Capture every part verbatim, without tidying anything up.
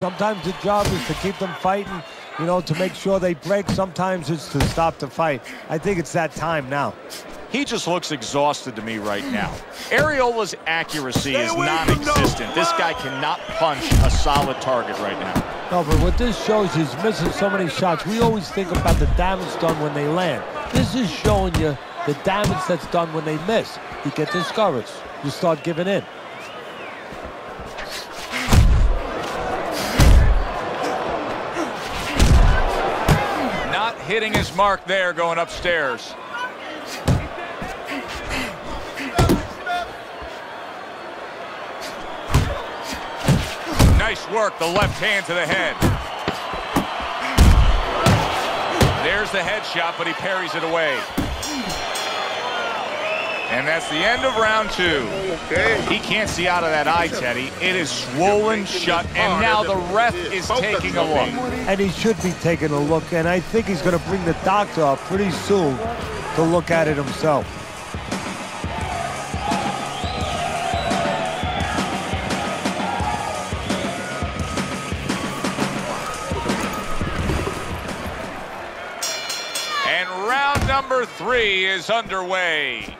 Sometimes the job is to keep them fighting, you know, to make sure they break. Sometimes it's to stop the fight. I think it's that time now. He just looks exhausted to me right now. Ariola's accuracy is non-existent. This guy cannot punch a solid target right now. No, but what this shows is missing so many shots. We always think about the damage done when they land. This is showing you the damage that's done when they miss. You get discouraged. You start giving in. Not hitting his mark there going upstairs. Nice work, the left hand to the head. There's the headshot, but he parries it away. And that's the end of round two. He can't see out of that eye, Teddy. It is swollen shut, and now the ref is taking a look. And he should be taking a look, and I think he's going to bring the doctor up pretty soon to look at it himself. And round number three is underway.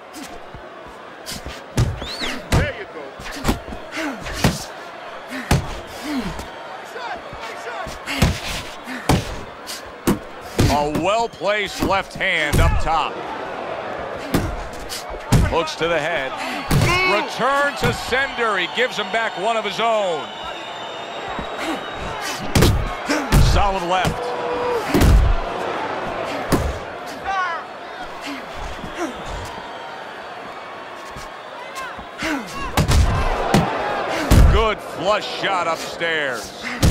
A well-placed left hand up top. Looks to the head. Return to sender. He gives him back one of his own. Solid left. Good flush shot upstairs.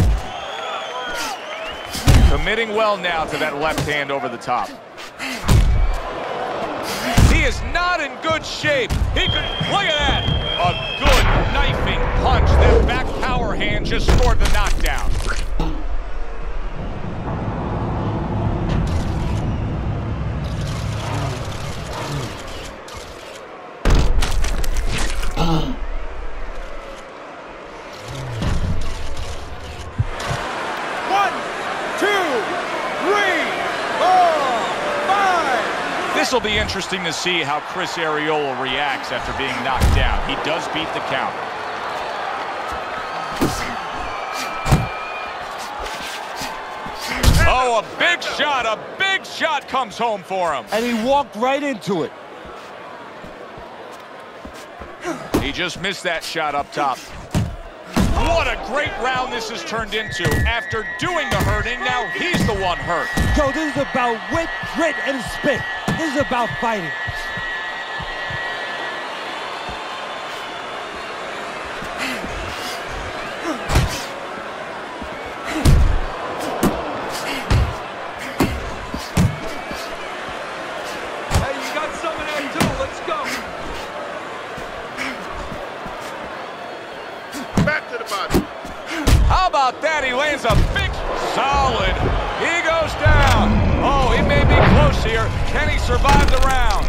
Committing well now to that left hand over the top. He is not in good shape. He could, look at that. A good knifing punch. That back power hand just scored the knockdown. This will be interesting to see how Chris Arreola reacts after being knocked down. He does beat the count. Oh, a big shot, a big shot comes home for him. And he walked right into it. He just missed that shot up top. What a great round this has turned into. After doing the hurting, now he's the one hurt. Joe, this is about wit, grit, and spit. This is about fighting. Hey, you got some of that too. Let's go. Back to the body. How about that? He lands a big, solid. He goes down. Oh, it may be close here. Can he survive the round?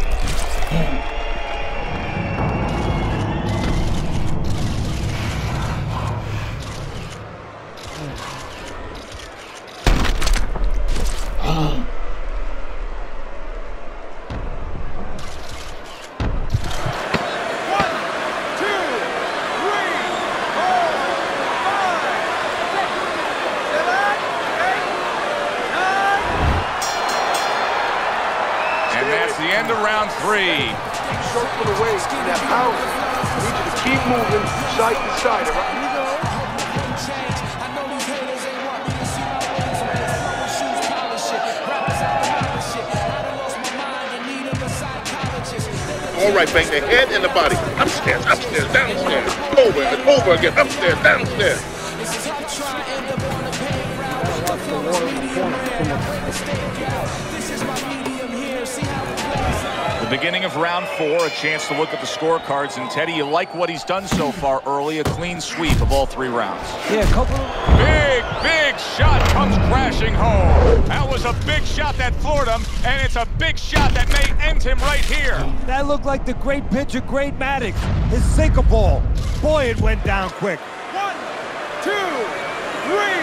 The end of round three. Short for the waist in that power. I need you to keep moving side to side. All right? All right, bang the head and the body. Upstairs, upstairs, downstairs. Over and over again. Upstairs, downstairs. The beginning of round four, a chance to look at the scorecards. And Teddy, you like what he's done so far early, a clean sweep of all three rounds. Yeah, a couple of... Big, big shot comes crashing home. That was a big shot that floored him, and it's a big shot that may end him right here. That looked like the great pitcher, Great Maddox. His sinker ball. Boy, it went down quick. One, two, three.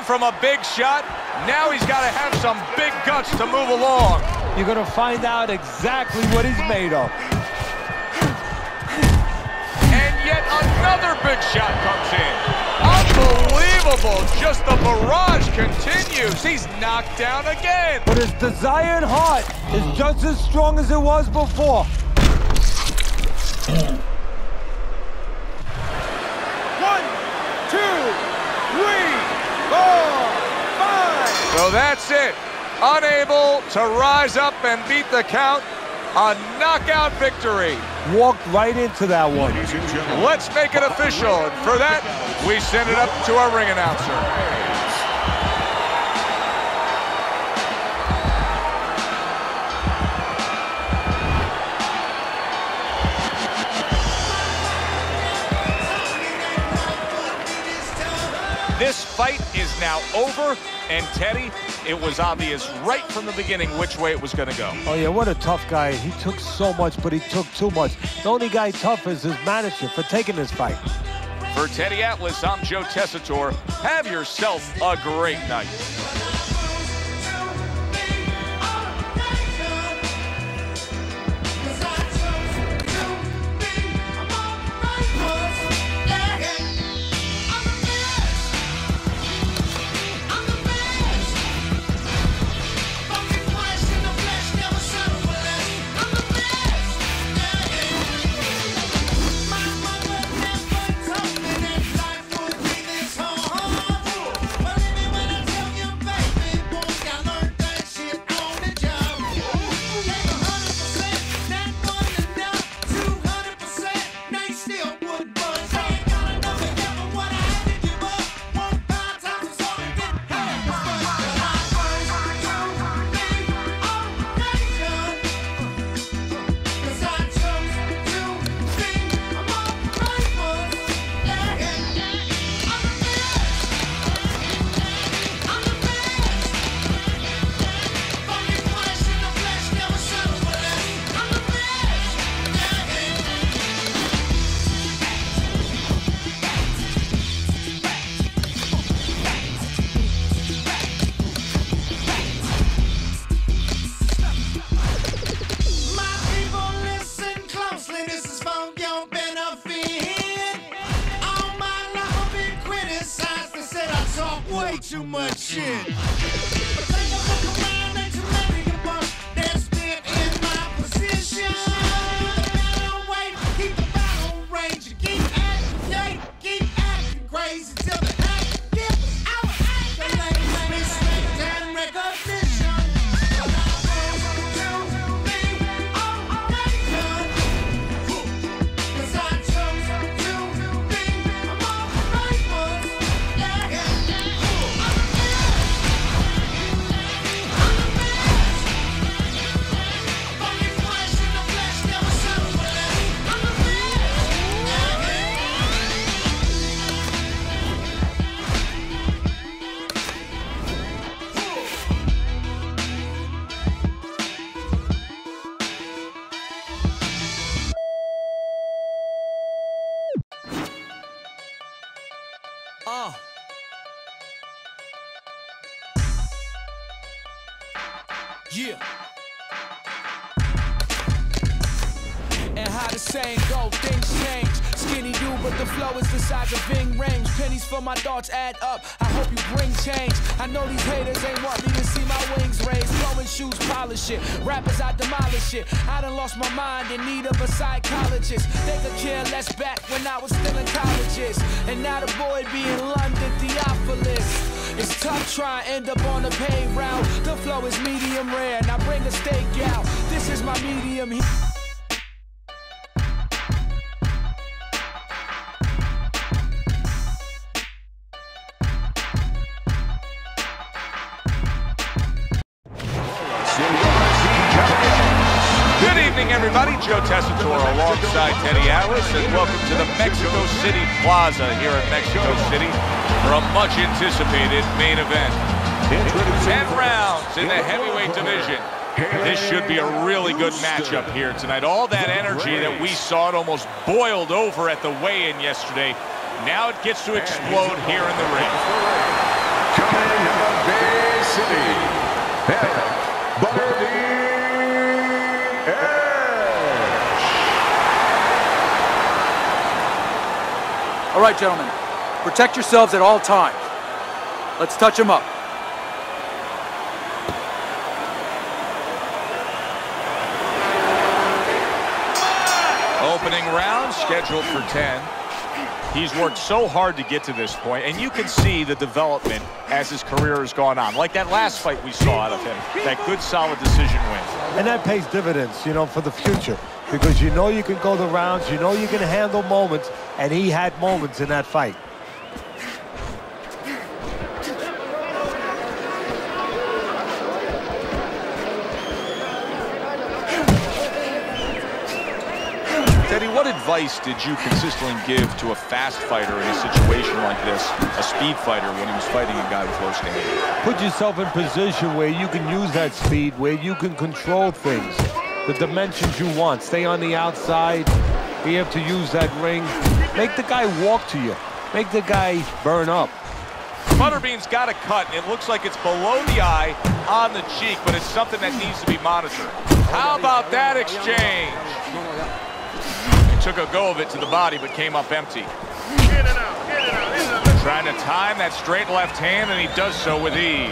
from a big shot. Now he's got to have some big guts to move along. You're going to find out exactly what he's made of. And yet another big shot comes in. Unbelievable. Just the barrage continues. He's knocked down again. But his desire and heart is just as strong as it was before. One, two, three, four, five. So that's it. Unable to rise up and beat the count. A knockout victory. Walked right into that one. Let's make it official. And for that, we send it up to our ring announcer. This fight is now over, and Teddy, it was obvious right from the beginning which way it was going to go. Oh, yeah, what a tough guy. He took so much, but he took too much. The only guy tough is his manager for taking this fight. For Teddy Atlas, I'm Joe Tessitore. Have yourself a great night. Way too much shit. Uh. Yeah. And how the saying go, things change. Skinny dude, but the flow is the size of Ving Rhames. Pennies for my thoughts add up. I hope you bring change. I know these haters ain't want me to see my wings raised. Blowing shoes, polish it. Rappers, I demolish it. I done lost my mind in need of a psychologist. They could care less back when I was still in colleges. And now the boy be in London, Theophilus. It's tough trying to end up on the pay route. The flow is medium rare, now bring a steak out. This is my medium heat. Good evening, everybody. Joe Tessitore alongside Teddy Atlas, and welcome to the Mexico City Plaza here in Mexico City for a much-anticipated main event. Ten rounds in the heavyweight division. This should be a really good matchup here tonight. All that energy that we saw, it almost boiled over at the weigh-in yesterday. Now it gets to explode here in the ring. coming out of Bay City, Eric Buddy Edge. All right, gentlemen, protect yourselves at all times. Let's touch him up. Opening round scheduled for ten. He's worked so hard to get to this point, and you can see the development as his career has gone on. Like that last fight we saw out of him, that good, solid decision win. And that pays dividends, you know, for the future, because you know you can go the rounds, you know you can handle moments, and he had moments in that fight. Teddy, what advice did you consistently give to a fast fighter in a situation like this, a speed fighter, when he was fighting a guy with low standing? Put yourself in position where you can use that speed, where you can control things, the dimensions you want. Stay on the outside, be able to use that ring. Make the guy walk to you. Make the guy burn up. Butterbean's got a cut, and it looks like it's below the eye on the cheek, but it's something that needs to be monitored. How about that exchange? Took a go of it to the body, but came up empty. Get it out, get it out, get it out. Trying to time that straight left hand, and he does so with ease.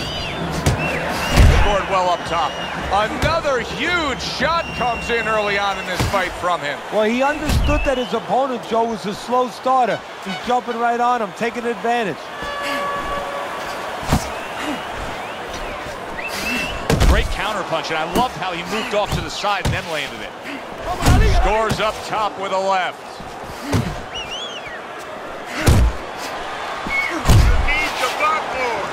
Scored well up top. Another huge shot comes in early on in this fight from him. Well, he understood that his opponent, Joe, was a slow starter. He's jumping right on him, taking advantage. Great counterpunch, and I loved how he moved off to the side and then landed it. Scores up top with a left. Need to block more.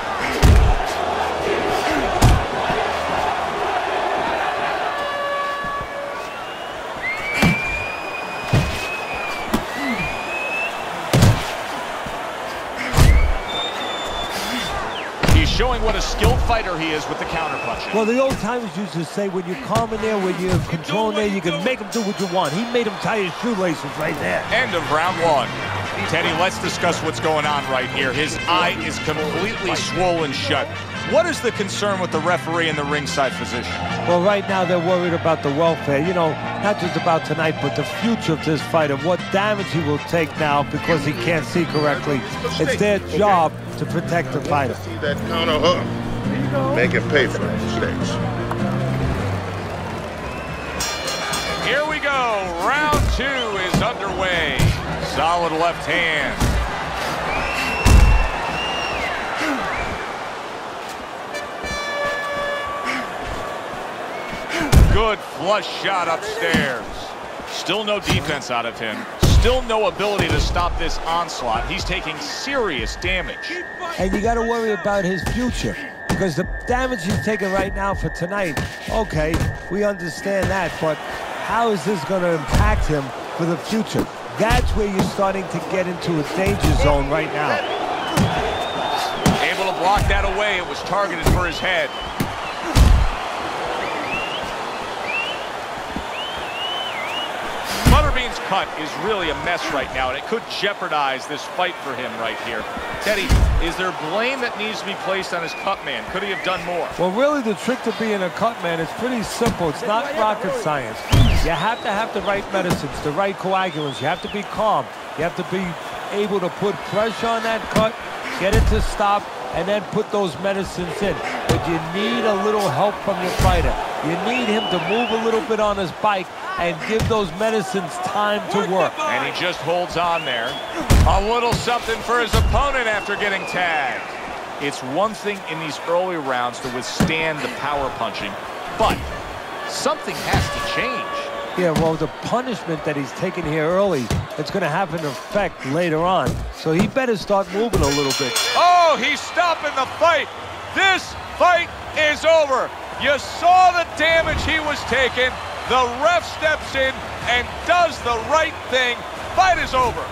He's showing what a skilled fighter he is with the counterpunching. Well, the old timers used to say, when you're calm in there, when you're controlling there, you can make him do what you want. He made him tie his shoelaces right there. End of round one. Teddy, let's discuss what's going on right here. His eye is completely swollen shut. What is the concern with the referee in the ringside position? Well, right now they're worried about the welfare. You know, not just about tonight, but the future of this fight and what damage he will take now because he can't see correctly. It's their job to protect the fighter. See that counter hook. Make him pay for his mistakes. Here we go. Round two is underway. Solid left hand. Good flush shot upstairs. Still no defense out of him. Still no ability to stop this onslaught. He's taking serious damage. And you got to worry about his future, because the damage he's taking right now for tonight, okay, we understand that, but how is this going to impact him for the future? That's where you're starting to get into a danger zone right now. Able to block that away. It was targeted for his head. Butterbean's cut is really a mess right now, and it could jeopardize this fight for him right here. Teddy, is there blame that needs to be placed on his cut man? Could he have done more? Well, really, the trick to being a cut man is pretty simple. It's not rocket science. You have to have the right medicines, the right coagulants. You have to be calm. You have to be able to put pressure on that cut, get it to stop, and then put those medicines in. But you need a little help from your fighter. You need him to move a little bit on his bike and give those medicines time to work. And he just holds on there. A little something for his opponent after getting tagged. It's one thing in these early rounds to withstand the power punching, but something has to change. Yeah, well, the punishment that he's taking here early, it's going to have an effect later on. So he better start moving a little bit. Oh, he's stopping the fight. This fight is over. You saw the damage he was taking. The ref steps in and does the right thing. Fight is over.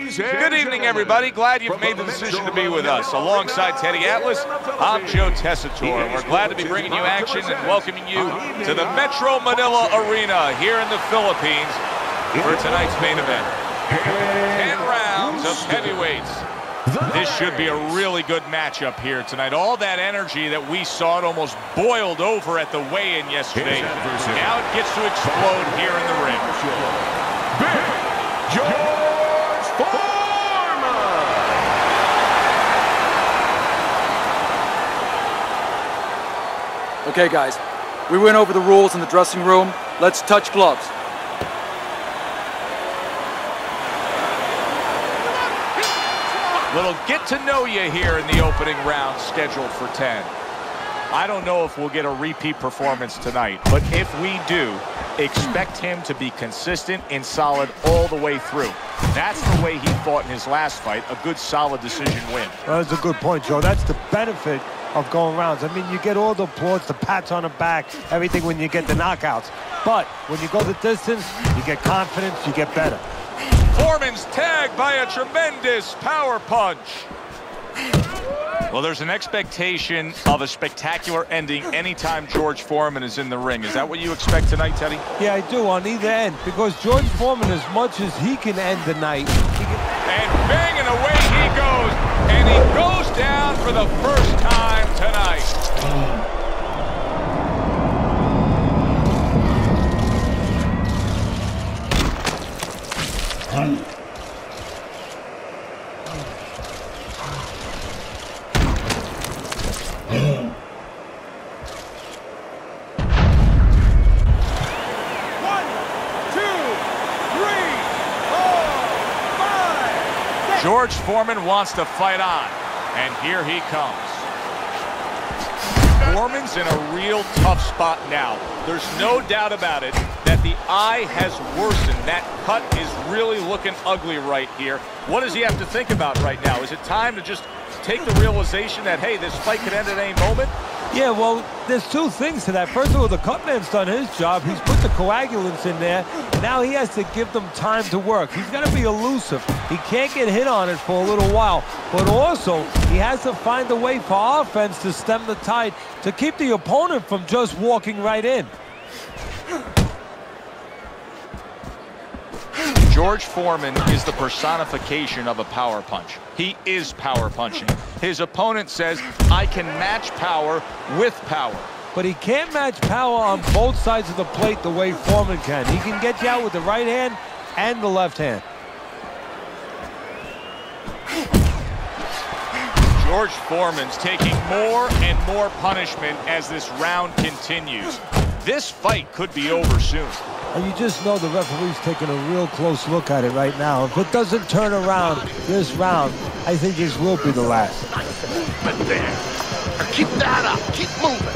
Good evening, everybody. Glad you've made the decision to be with us. Alongside Teddy Atlas, I'm Joe Tessitore. We're glad to be bringing you action and welcoming you to the Metro Manila Arena here in the Philippines for tonight's main event. Ten rounds of heavyweights. This should be a really good matchup here tonight. All that energy that we saw, it almost boiled over at the weigh-in yesterday. Now it gets to explode here in the ring. Big George Foreman! Okay, guys, we went over the rules in the dressing room. Let's touch gloves. Little get to know you here in the opening round scheduled for ten. I don't know if we'll get a repeat performance tonight, but if we do, expect him to be consistent and solid all the way through. That's the way he fought in his last fight, a good solid decision win. Well, that's a good point, Joe. That's the benefit of going rounds. I mean, you get all the applause, the pats on the back, everything when you get the knockouts. But when you go the distance, you get confidence, you get better. Foreman's tagged by a tremendous power punch. Well, there's an expectation of a spectacular ending anytime George Foreman is in the ring. Is that what you expect tonight, Teddy? Yeah, I do, on either end. Because George Foreman, as much as he can end the night, he can... And banging away he goes. And he goes down for the first time tonight. George Foreman wants to fight on, and here he comes. Foreman's in a real tough spot now. There's no doubt about it that the eye has worsened. That cut is really looking ugly right here. What does he have to think about right now? Is it time to just take the realization that, hey, this fight could end at any moment? Yeah, well, there's two things to that. First of all, the cutman's done his job. He's put the coagulants in there. Now he has to give them time to work. He's got to be elusive. He can't get hit on it for a little while. But also, he has to find a way for offense to stem the tide, to keep the opponent from just walking right in. George Foreman is the personification of a power punch. He is power punching. His opponent says, I can match power with power. But he can't match power on both sides of the plate the way Foreman can. He can get you out with the right hand and the left hand. George Foreman's taking more and more punishment as this round continues. This fight could be over soon. And you just know the referee's taking a real close look at it right now. If it doesn't turn around this round, I think this will be the last. But there. Keep that up. Keep moving.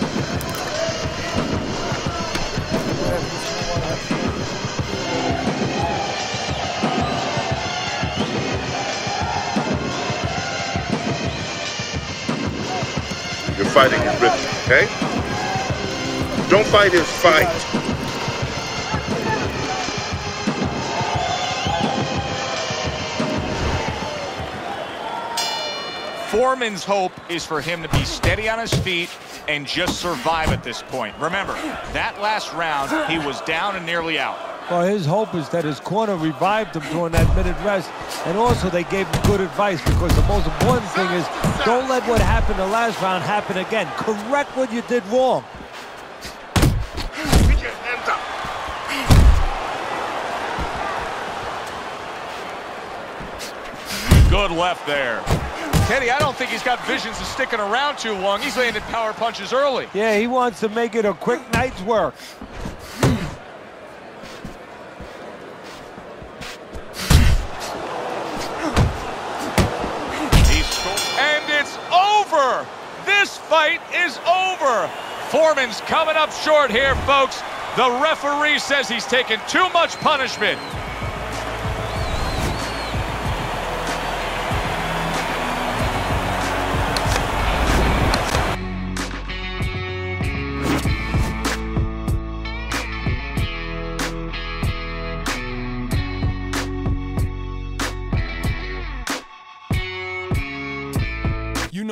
You're fighting his rhythm, okay? Don't fight his fight. Foreman's hope is for him to be steady on his feet and just survive at this point. Remember, that last round, he was down and nearly out. Well, his hope is that his corner revived him during that minute rest, and also they gave him good advice, because the most important thing is don't let what happened the last round happen again. Correct what you did wrong. Get your hands up. Good left there. Teddy, I don't think he's got visions of sticking around too long. He's landed power punches early. Yeah, he wants to make it a quick night's work. And it's over! This fight is over! Foreman's coming up short here, folks. The referee says he's taken too much punishment.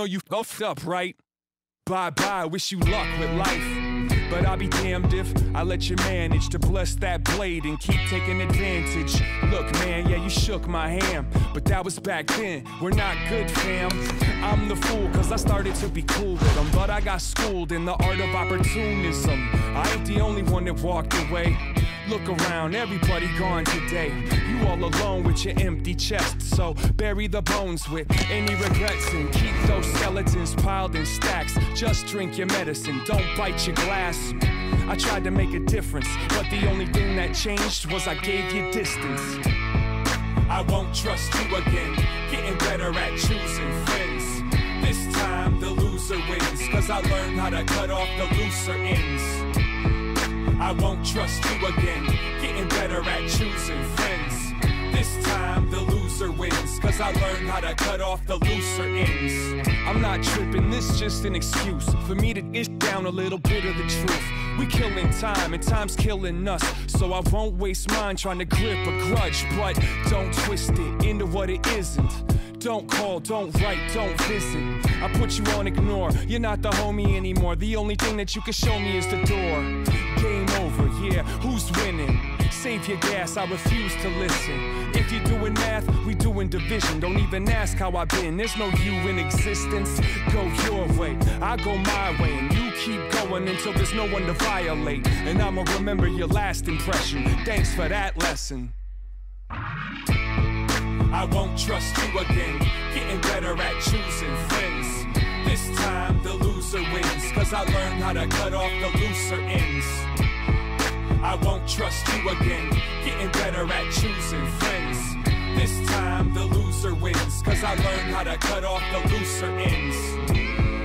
know you f***ed up, right? Bye-bye, wish you luck with life. But I'll be damned if I let you manage to bless that blade and keep taking advantage. Look, man, yeah, you shook my hand, but that was back then. We're not good, fam. I'm the fool, cause I started to be cool with them, but I got schooled in the art of opportunism. I ain't the only one that walked away. Look around, everybody gone today. You all alone with your empty chest, so bury the bones with any regrets and keep those skeletons piled in stacks. Just drink your medicine, don't bite your glass. I tried to make a difference, but the only thing that changed was I gave you distance. I won't trust you again, getting better at choosing friends. This time the loser wins, cause I learned how to cut off the looser ends. I won't trust you again, getting better at choosing friends. This time the loser wins, cause I learned how to cut off the looser ends. I'm not tripping, this just an excuse for me to dish down a little bit of the truth. We killing time and time's killing us, so I won't waste mine trying to grip a grudge. But don't twist it into what it isn't. Don't call, don't write, don't visit. I put you on ignore, you're not the homie anymore. The only thing that you can show me is the door. Game over, yeah, who's winning? Save your gas, I refuse to listen. If you're doing math, we doing division. Don't even ask how I've been, there's no you in existence. Go your way, I go my way, and you keep going until there's no one to violate. And I'ma remember your last impression. Thanks for that lesson. I won't trust you again, getting better at choosing friends. This time the loser wins, cause I learned how to cut off the looser ends. I won't trust you again, getting better at choosing friends. This time the loser wins, cause I learned how to cut off the looser ends.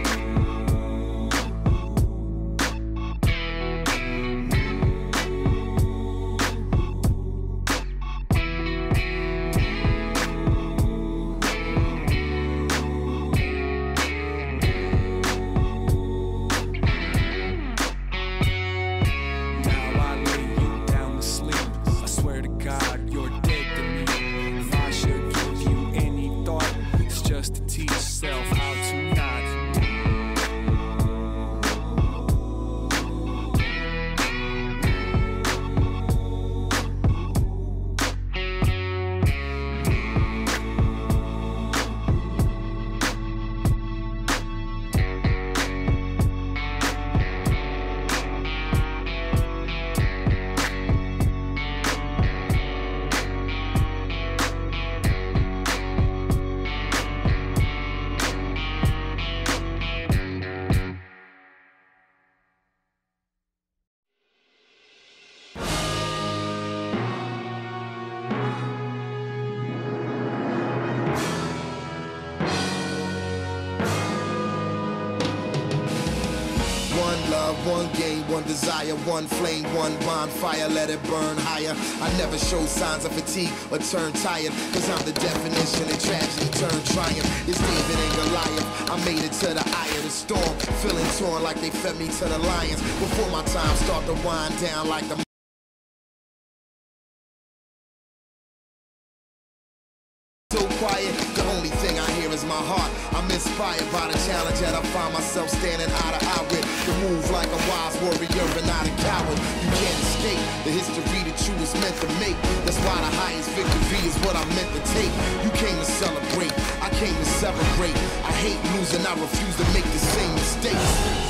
One game, one desire, one flame, one bonfire, let it burn higher. I never show signs of fatigue or turn tired, cause I'm the definition of tragedy turned triumph. It's David and Goliath, I made it to the eye of the storm, feeling torn like they fed me to the lions. Before my time start to wind down like the so quiet, the only thing I hear is my heart. I'm inspired by the challenge that I find myself standing eye to eye with. To move like a wise warrior and not a coward. You can't escape the history that you was meant to make. That's why the highest victory is what I'm meant to take. You came to celebrate, I came to celebrate. I hate losing, I refuse to make the same mistakes.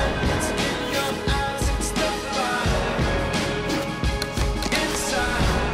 Inside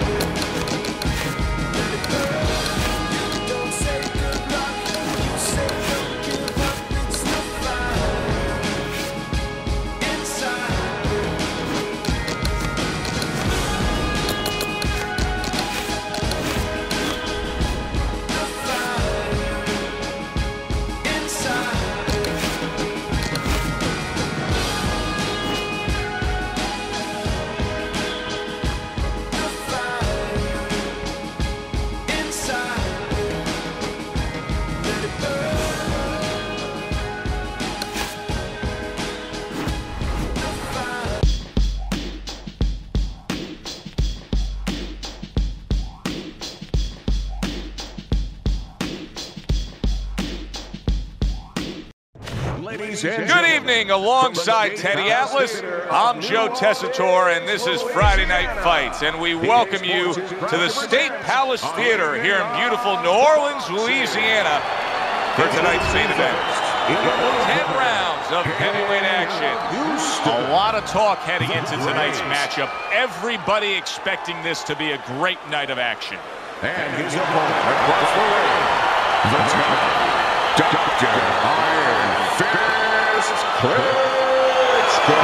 Ladies and Good evening, alongside Teddy Atlas. I'm Joe Tessitore, and this is Friday Night Fights, and we welcome you to the State Palace Theater here in beautiful New Orleans, Louisiana, for tonight's main event. Ten rounds of heavyweight action. A lot of talk heading into tonight's matchup. Everybody expecting this to be a great night of action. And his opponent across the ring, the top, Doctor Iron Fist Klitschko.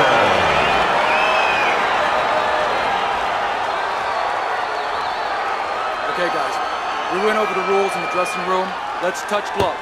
Okay, guys, we went over the rules in the dressing room. Let's touch gloves.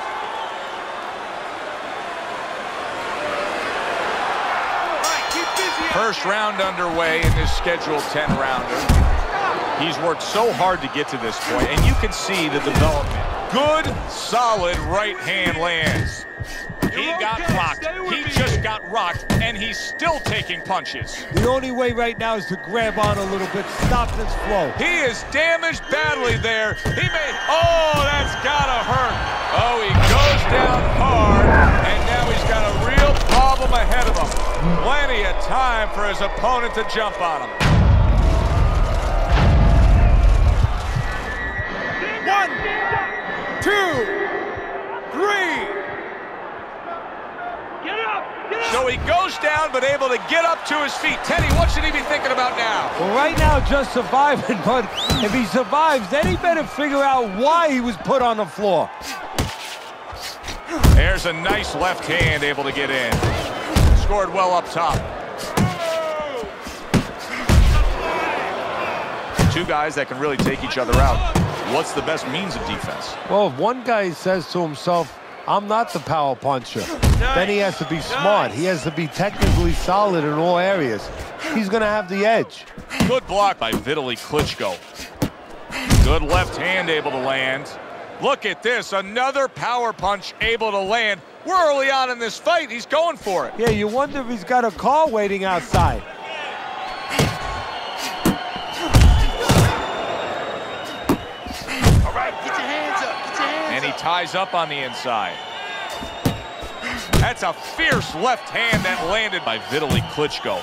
First round underway in this scheduled ten rounder. He's worked so hard to get to this point, and you can see the development. Good, solid right hand lands. He got rocked. He just got rocked, and he's still taking punches. The only way right now is to grab on a little bit, stop this flow. He is damaged badly there. He may, oh, that's gotta hurt. Oh, he goes down hard, and now he's got a real problem ahead of him. Plenty of time for his opponent to jump on him. One, two, three. Get up, get up. So he goes down, but able to get up to his feet. Teddy, what should he be thinking about now? Well, right now, just surviving, but if he survives, then he better figure out why he was put on the floor. There's a nice left hand able to get in. Scored well up top. Two guys that can really take each other out. What's the best means of defense? Well, if one guy says to himself, I'm not the power puncher, then he has to be smart. He has to be technically solid in all areas. He's going to have the edge. Good block by Vitaly Klitschko. Good left hand able to land. Look at this, another power punch able to land. We're early on in this fight. He's going for it. Yeah, you wonder if he's got a car waiting outside. All right, get your hands up. Get your hands And he up. ties up on the inside. That's a fierce left hand that landed by Vitaly Klitschko.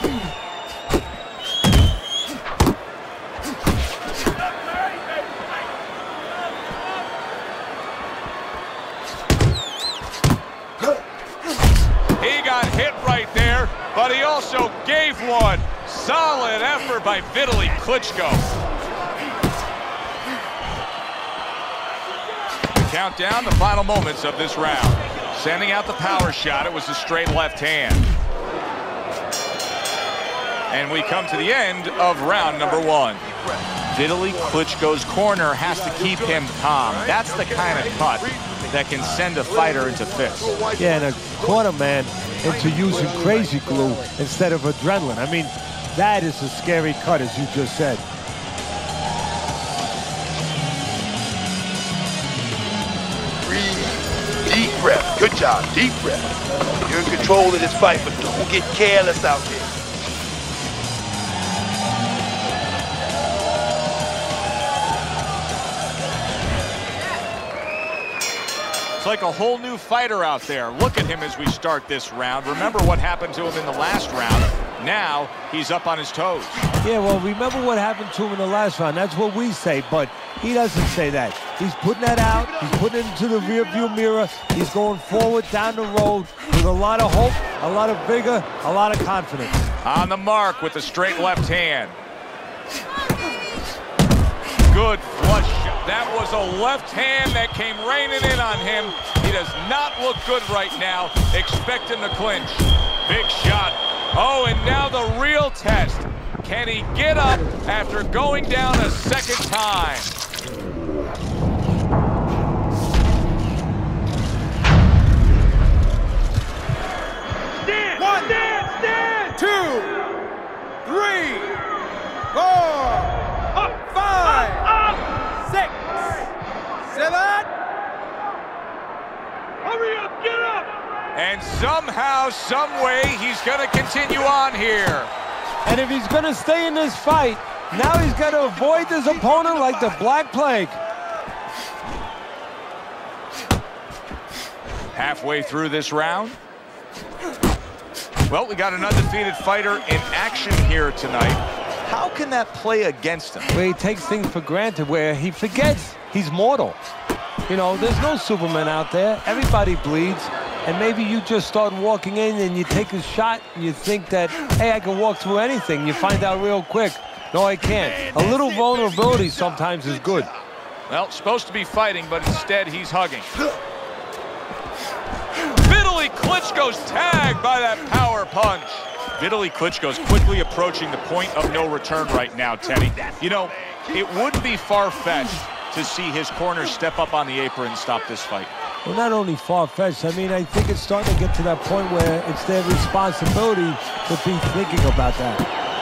He got hit right there, but he also gave one. Solid effort by Vitaly Klitschko. Countdown, the final moments of this round. Sending out the power shot, it was a straight left hand. And we come to the end of round number one. Vitaly Klitschko's corner has to keep him calm. That's the kind of cut that can send a fighter into fits. Yeah, and a corner man into using crazy glue instead of adrenaline. I mean, that is a scary cut, as you just said. Breathe. Deep breath. Good job. Deep breath. You're in control of this fight, but don't get careless out there. It's like a whole new fighter out there. Look at him as we start this round. Remember what happened to him in the last round. Now he's up on his toes. Yeah, well, remember what happened to him in the last round. That's what we say, but he doesn't say that. He's putting that out. He's putting it into the rearview mirror. He's going forward down the road with a lot of hope, a lot of vigor, a lot of confidence. On the mark with the straight left hand. Good flush. That was a left hand that came raining in on him. He does not look good right now. Expect him to clinch. Big shot. Oh, and now the real test. Can he get up after going down a second time? Stand, One, stand, stand. Two, three, four, up, five, up, up. Six, seven. Hurry up, get up. And somehow, some way, he's going to continue on here. And if he's going to stay in this fight, now he's got to avoid this opponent like the Black Plague. Halfway through this round, Well, we got an undefeated fighter in action here tonight. How can that play against him? Where he takes things for granted, where he forgets he's mortal. You know, there's no Superman out there. Everybody bleeds. And maybe you just start walking in and you take a shot and you think that, hey, I can walk through anything. You find out real quick, no, I can't. A little vulnerability sometimes is good. Well, supposed to be fighting, but instead he's hugging. Vitaly Klitschko's tagged by that power punch. Vitaly Klitschko's quickly approaching the point of no return right now, Teddy. You know, it wouldn't be far-fetched to see his corner step up on the apron and stop this fight. Well, not only far-fetched, I mean, I think it's starting to get to that point where it's their responsibility to be thinking about that.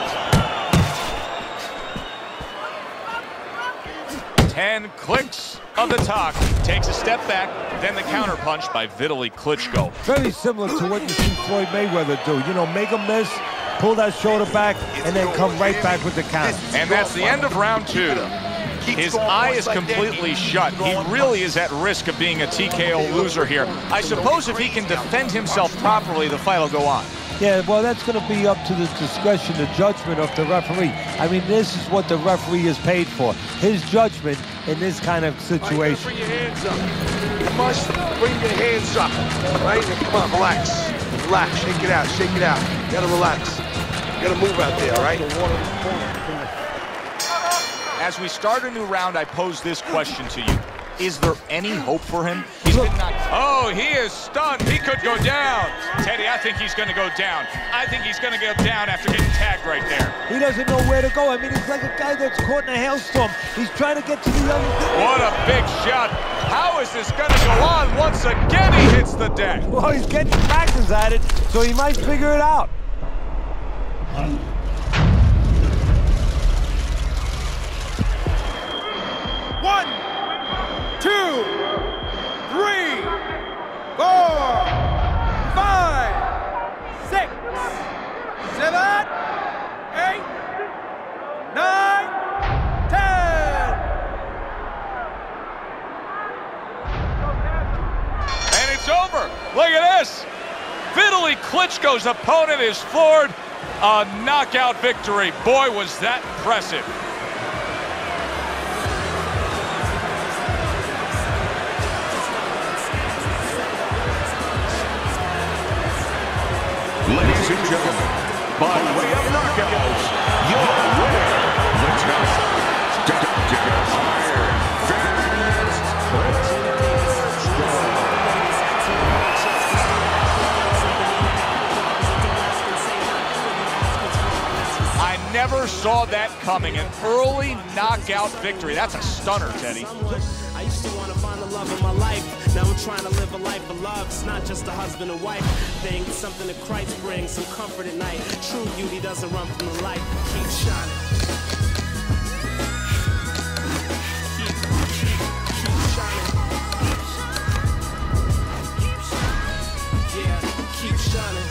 Ten clicks of the talk. Takes a step back, then the counterpunch by Vitaly Klitschko. Very similar to what you see Floyd Mayweather do. You know, make a miss, pull that shoulder back, and then come right back with the counter. And that's the end of round two. His eye is completely shut. He really is at risk of being a T K O loser here. I suppose if he can defend himself properly, the fight will go on. Yeah, well, that's going to be up to the discretion, the judgment of the referee. I mean, this is what the referee is paid for. His judgment in this kind of situation. Bring your hands up. You must bring your hands up. Right? And come on, relax. Relax. Shake it out. Shake it out. You gotta relax. You gotta move out there, all right? As we start a new round, I pose this question to you. Is there any hope for him? He's been knocked. Oh, he is stunned. He could go down. Teddy, I think he's going to go down. I think he's going to go down after getting tagged right there. He doesn't know where to go. I mean, he's like a guy that's caught in a hailstorm. He's trying to get to the other. What a big shot. How is this going to go on? Once again, he hits the deck. Well, he's getting practice at it, so he might figure it out. One, two, three, four, five, six, seven, eight, nine, ten. And it's over. Look at this. Vitaly Klitschko's opponent is floored. A knockout victory. Boy, was that impressive. Ladies and gentlemen, by way of knockouts, your winner, the Doctor Iron Fist. I never saw that coming. An early knockout victory. That's a stunner, Teddy. I used to want to find the love of my life. Now I'm trying to live a life of love. It's not just a husband and wife thing. It's something that Christ brings, some comfort at night. True beauty doesn't run from the light. Keep shining. Keep, keep, keep shining. Yeah, keep shining.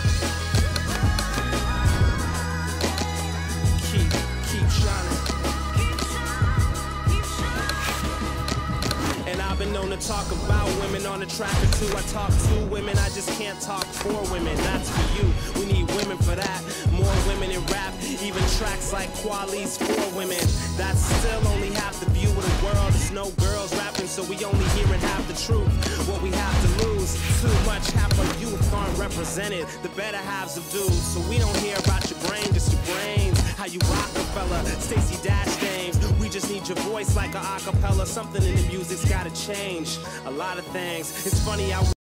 Keep, keep shining. And I've been known to talk about women on the track or two. I talk to women, I just can't talk for women. That's for you. We need women for that. More women in rap, even tracks like Quali's for women. That's still only half the view of the world. There's no girls rapping, so we only hearing half the truth. What we have to lose, too much, half our youth aren't represented. The better halves of dudes, so we don't hear about your brain, just your brains. How you Rockefeller, Stacey Dash names. We just need your voice like a acapella. Something in the music's gotta change. A lot of things. It's funny how